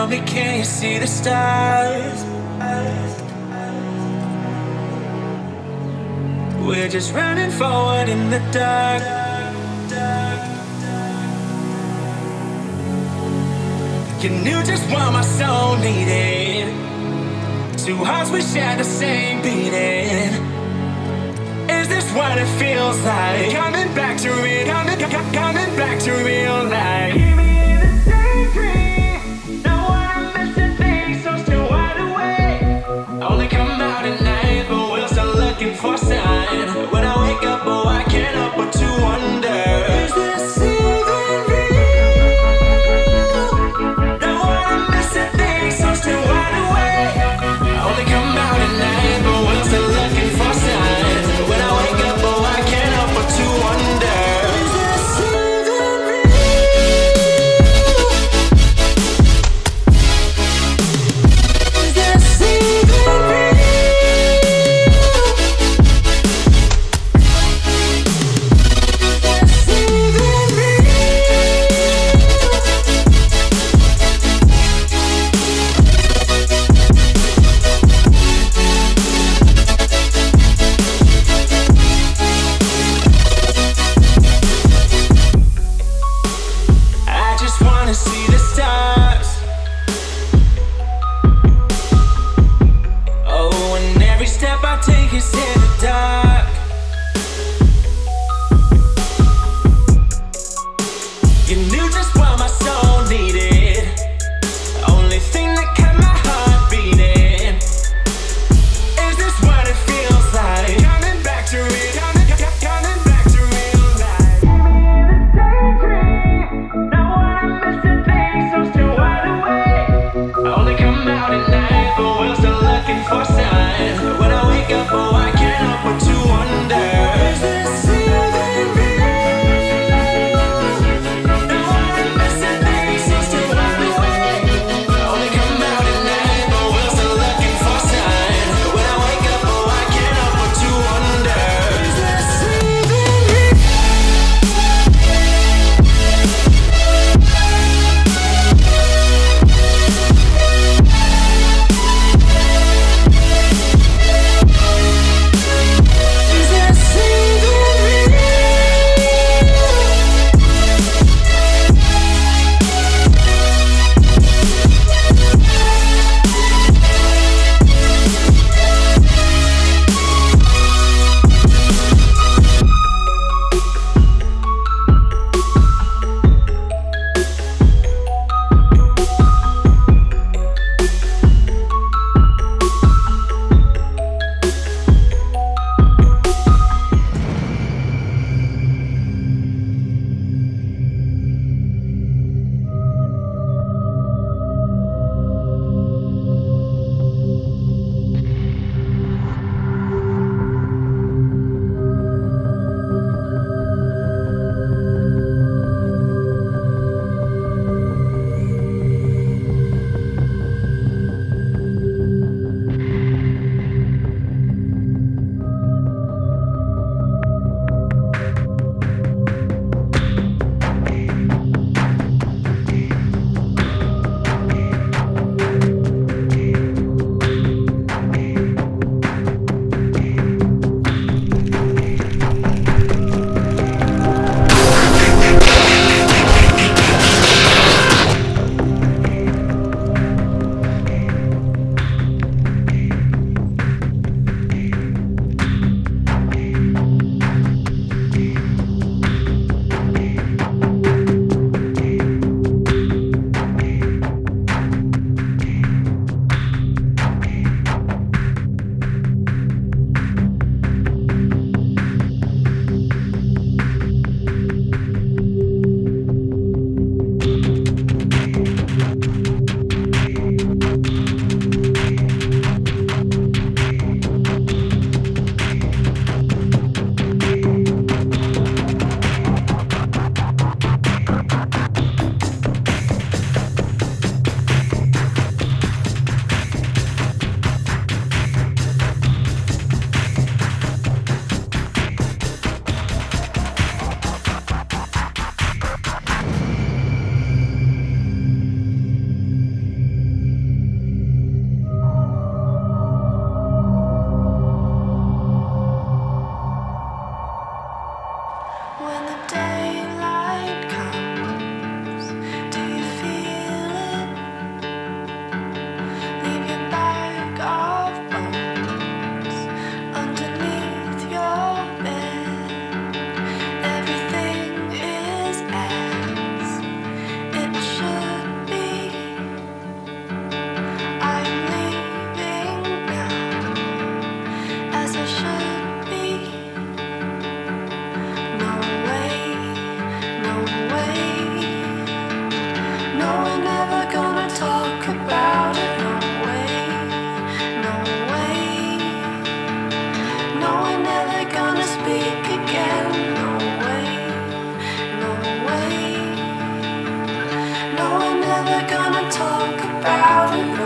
Tell me, can you see the stars? We're just running forward in the dark. You knew just what my soul needed. Two hearts, we share the same beating. Is this what it feels like? Coming back to real, coming back to real life. Keep me in the daydream. Know what I'm missing, things so still wide awake. Only come out at night, but we're still looking for a sign. When I wake up, oh, I can't help but to wonder, is this even real? Know what I'm missing, things so still wide awake. Only come out at night, but we're still looking for a sign. When I wake up, oh, I can't help but to wonder, is this even real? Is this even real? I just wanna see the stars. Oh, and every step I take is in the dark. You knew just what my soul needed. Only thing that kept my heart beating. Is this what it feels like? Coming back to real, coming back to real life. Keep me in the daydream. Know what I'm missing, things so still wide awake. Only come out at night, but we're still looking for signs. When I wake up, oh, I can't help but to wonder, is this even real? Know what I'm missing, things so still wide awake. Only come out at night, but we're still looking for signs. When I wake up, oh, I can't help but to wonder, is this even real? gonna talk about it